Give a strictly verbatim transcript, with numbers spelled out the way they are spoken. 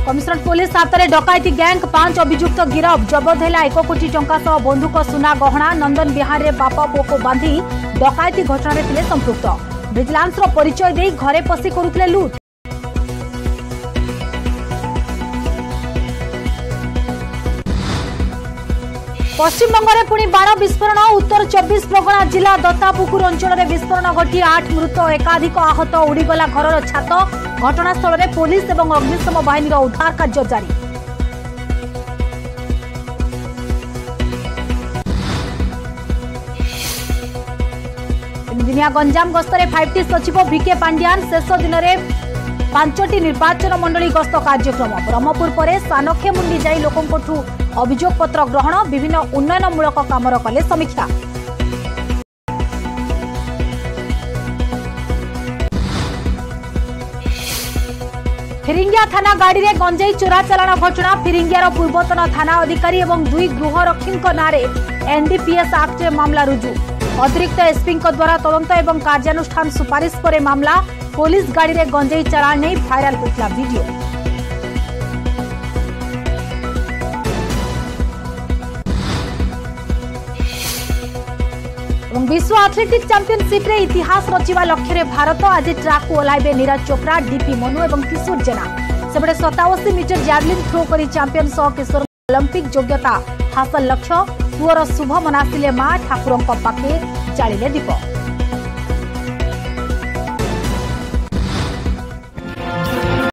Commissionerate police हाथ में डकायती gang पांच अभियुक्त गिरफ जबत है एक कोटी टंका सह बंधुक सुना गहना नंदन विहार में बापा पुओ को बांधी डकायती घटना रे संपृक्त विजिलेंस परिचय दे घरे पशि करुले लुट। पश्चिमबंग में पुणी बाण विस्फोरण उत्तर चौबीस परगना जिला दत्तापुकुर अंचल में विस्फोरण घटी आठ मृत एकाधिक आहत उड़ीगला घर छात घटनास्थल में पुलिस और अग्निशम बाहिनी उद्धार कार्य जारी। दिनिया गंजाम गस्तर फाइव टी सचिव भिके पांड्यान शेष दिन में पांचटी निर्वाचन मंडली गस्त कार्यक्रम ब्रह्मपुर पर सानखेमुंडी जाई लोकंठू अभियोग पत्र ग्रहण विभिन्न उन्नयनमूलक कामर कले समीक्षा। फिरिंगिया थाना गाड़ी में गंजेई चोरा चालाण घटना फिरिंगियार पूर्वतन थाना अधिकारी और दुई गृहरक्षी नारे एनडीपीएस एक्ट में मामला रुजु अतिरिक्त एसपी द्वारा तदंत और कार्यानुष्ठान सुपारिश पर मामला पुलिस गाड़ी में गंजेई चालाण नहीं भाइराल होता वीडियो। विश्व एथलेटिक्स चैंपियनशिप रे इतिहास रचिवा लक्ष्य रे भारत आज ट्रैक को ओह्लाइबे नीरज चोप्रा डीपी मनु और किशोर जेना सेपटे सताशी मीटर जैवलिन थ्रो करी चैंपियन सह किशोर ओलंपिक योग्यता हासिल लक्ष्य पुअर शुभ मनासिले मां ठाकुरंक पाखे जालिले दीप।